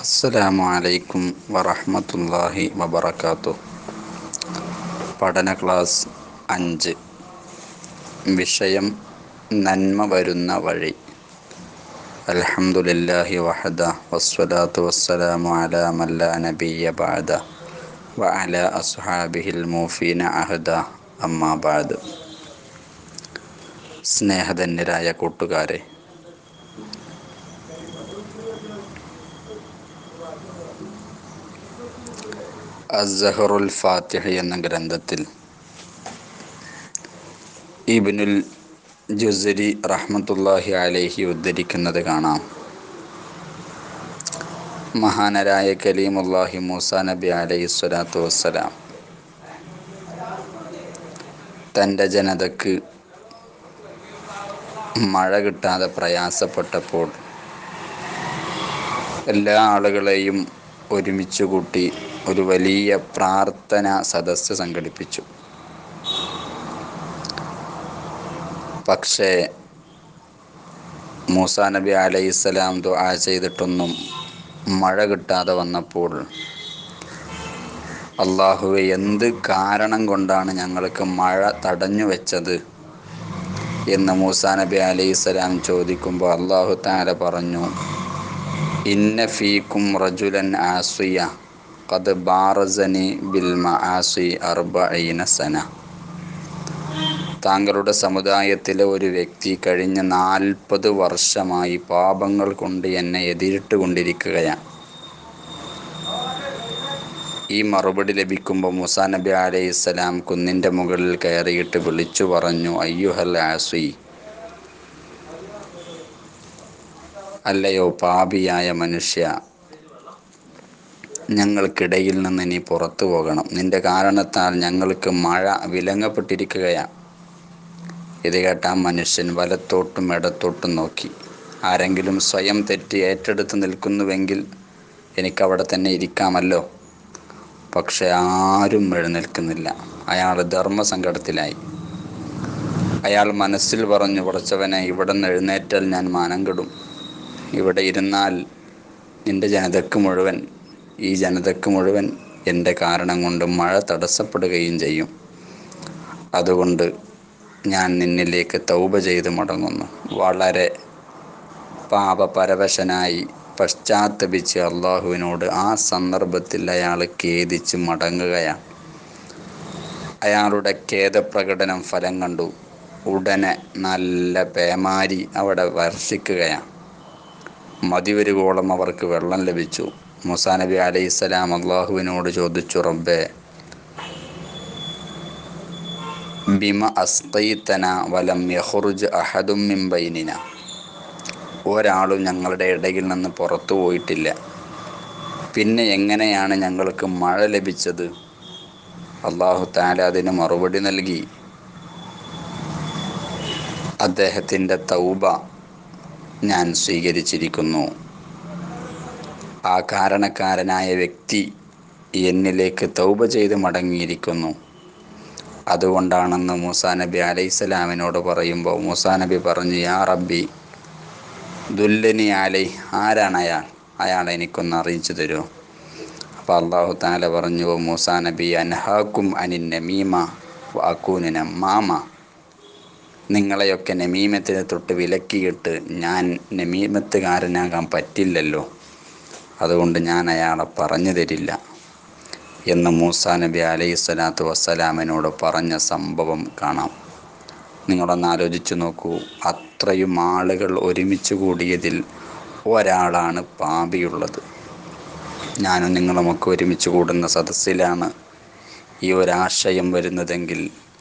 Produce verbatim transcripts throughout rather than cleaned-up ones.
അസ്സലാമു അലൈക്കും വറഹ്മത്തുള്ളാഹി വബറകാതുഹു. പഠന ക്ലാസ് അഞ്ച്. വിഷയം നന്മ വരുന്ന വഴി. അൽഹംദുലില്ലാഹി വഹദ വസ്സലാത്തു വസ്സലാമു അലാ മൻ ലാ നബിയ്യ ബഅദ വഅലാ അസ്ഹാബിഹിൽ മൂഫീന അഹദ. അമ്മാ ബഅദ്. സ്നേഹധന്യരായ കൂട്ടുകാരെ, അസ്സഹറുൽ ഫാത്തിഹ് എന്ന ഗ്രന്ഥത്തിൽ ഇബ്നുൽ ജുസ്രി റഹ്മത്തുള്ളാഹി അലൈഹി ഉദ്ധരിക്കുന്നത് കാണാം. മഹാനരായ കലീമുല്ലാഹി മൂസാ നബി അലൈഹി സ്വലാത്തു വസ്സലാം തൻ്റെ ജനതക്ക് മഴ കിട്ടാതെ പ്രയാസപ്പെട്ടപ്പോൾ എല്ലാ ആളുകളെയും ഒരുമിച്ച് കൂട്ടി ഒരു വലിയ പ്രാർത്ഥന സദസ്സ് സംഘടിപ്പിച്ചു. പക്ഷേ മൂസാ നബി അലൈഹിസ്സലാം ദുആ ചെയ്തിട്ടൊന്നും മഴ കിട്ടാതെ വന്നപ്പോൾ, അള്ളാഹുവേ, എന്ത് കാരണം കൊണ്ടാണ് ഞങ്ങൾക്ക് മഴ തടഞ്ഞു വെച്ചത് എന്ന് മൂസാ നബി അലൈഹിസ്സലാം ചോദിക്കുമ്പോൾ അള്ളാഹു തആല പറഞ്ഞു, ഇന്ന ഫീക്കും റജുലൻ ആസിയ ഖദ് ബാറസനി ബിൽ മആസി അർബഈന സന. താങ്കളുടെ സമുദായത്തിലെ ഒരു വ്യക്തി കഴിഞ്ഞ നാൽപ്പത് വർഷമായി പാപങ്ങൾ കൊണ്ട് എന്നെ എതിരിട്ട് കൊണ്ടിരിക്കുകയാണ്. ഈ മറുപടി ലഭിക്കുമ്പോൾ മൂസാ നബി അലൈഹിസ്സലാം കുന്നിൻ്റെ മുകളിൽ കയറിയിട്ട് വിളിച്ചു പറഞ്ഞു, അയ്യുഹൽ ആസി, അല്ലയോ പാപിയായ മനുഷ്യ, ഞങ്ങൾക്കിടയിൽ നിന്ന് നീ പുറത്തു പോകണം. നിന്റെ കാരണത്താൽ ഞങ്ങൾക്ക് മഴ വിലങ്ങപ്പെട്ടിരിക്കുകയാണ്. ഇത് കേട്ട ആ മനുഷ്യൻ വലത്തോട്ടും ഇടത്തോട്ടും നോക്കി. ആരെങ്കിലും സ്വയം തെറ്റ് ഏറ്റെടുത്ത് നിൽക്കുന്നുവെങ്കിൽ എനിക്കവിടെ തന്നെ ഇരിക്കാമല്ലോ. പക്ഷെ ആരും എഴുന്നേൽക്കുന്നില്ല. അയാൾ ധർമ്മസങ്കടത്തിലായി. അയാൾ മനസ്സിൽ പറഞ്ഞു, പടച്ചവനെ, ഇവിടെ നിന്ന് എഴുന്നേറ്റാൽ ഞാൻ മാനം കെടും. ഇവിടെ ഇരുന്നാൽ നിൻ്റെ ജനതയ്ക്ക് മുഴുവൻ ഈ ജനതയ്ക്ക് മുഴുവൻ എൻ്റെ കാരണം കൊണ്ട് മഴ തടസ്സപ്പെടുകയും ചെയ്യും. അതുകൊണ്ട് ഞാൻ നിന്നിലേക്ക് തൗബ ചെയ്ത് മടങ്ങുന്നു. വളരെ പാപപരവശനായി പശ്ചാത്തപിച്ച് അള്ളാഹുവിനോട് ആ സന്ദർഭത്തിൽ അയാൾ ഖേദിച്ച് മടങ്ങുകയാണ്. അയാളുടെ ഖേദപ്രകടനം ഫലം കണ്ടു. ഉടനെ നല്ല പേമാരി അവിടെ വർഷിക്കുകയാണ്. മതിവരുവോളം അവർക്ക് വെള്ളം ലഭിച്ചു. മൂസാ നബി അലൈഹിസ്സലാം അള്ളാഹുവിനോട് ചോദിച്ചു, റബ്ബേ, ബിമ അസ്ഖൈതന വലം യഖ്റുജ് അഹദും മിൻ ബൈനിന. ഒരാളും ഞങ്ങളുടെ ഇടയിൽ നിന്ന് പുറത്തു പോയിട്ടില്ല, പിന്നെ എങ്ങനെയാണ് ഞങ്ങൾക്ക് മഴ ലഭിച്ചത്? അല്ലാഹു തആല അതിന് മറുപടി നൽകി, അദ്ദേഹത്തിൻ്റെ തൗബ ഞാൻ സ്വീകരിച്ചിരിക്കുന്നു. ആ കാരണക്കാരനായ വ്യക്തി എന്നിലേക്ക് തൗബ ചെയ്ത് മടങ്ങിയിരിക്കുന്നു. അതുകൊണ്ടാണെന്ന് മൂസാ നബി അലൈഹിസ്സലാമിനോട് പറയുമ്പോൾ മൂസാ നബി പറഞ്ഞു, യാ റബ്ബി ദുല്ലനി അലൈ. ആരാണ് അയാൾ? അയാൾ എനിക്കൊന്ന് അറിയിച്ചു തരുമോ? അപ്പോൾ അല്ലാഹു തആല പറഞ്ഞു, മൂസാ നബി, അൻഹാക്കും അനിൻ നമീമ വ അകൂനു നമാമ. നിങ്ങളെയൊക്കെ നമീമത്തിനെ തൊട്ട് വിലക്കിയിട്ട് ഞാൻ നമീമത്തുകാരനാകാൻ പറ്റില്ലല്ലോ, അതുകൊണ്ട് ഞാൻ അയാളെ പറഞ്ഞു തരില്ല എന്ന് മൂസാ നബി അലൈഹി സ്വലാത്തു വസ്സലാമിനോട് പറഞ്ഞ സംഭവം കാണാം. നിങ്ങളൊന്ന് ആലോചിച്ച് നോക്കൂ. അത്രയും ആളുകൾ ഒരുമിച്ച് കൂടിയതിൽ ഒരാളാണ് പാപിയുള്ളത്. ഞാനും നിങ്ങളുമൊക്കെ ഒരുമിച്ച് കൂടുന്ന സദസ്സിലാണ് ഈ ഒരാശയം വരുന്നതെങ്കിൽ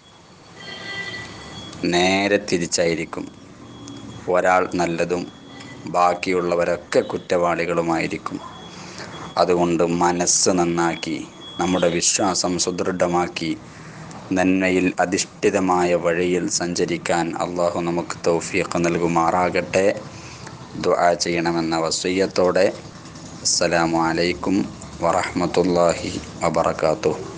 നേരെ തിരിച്ചായിരിക്കും. ഒരാൾ നല്ലതും ബാക്കിയുള്ളവരൊക്കെ കുറ്റവാളികളുമായിരിക്കും. അതുകൊണ്ട് മനസ്സ് നന്നാക്കി നമ്മുടെ വിശ്വാസം സുദൃഢമാക്കി നന്മയിൽ അധിഷ്ഠിതമായ വഴിയിൽ സഞ്ചരിക്കാൻ അള്ളാഹു നമുക്ക് തൗഫീഖ് നൽകുമാറാകട്ടെ. ദുആ ചെയ്യണമെന്ന വസിയ്യത്തോടെ അസ്സലാമു അലൈക്കും വറഹ്മത്തുള്ളാഹി വബറകാതുഹു.